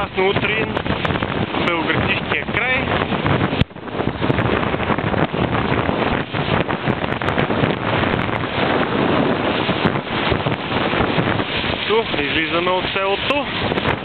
Прекрасно утре в Белоградския край. Излизаме от селото.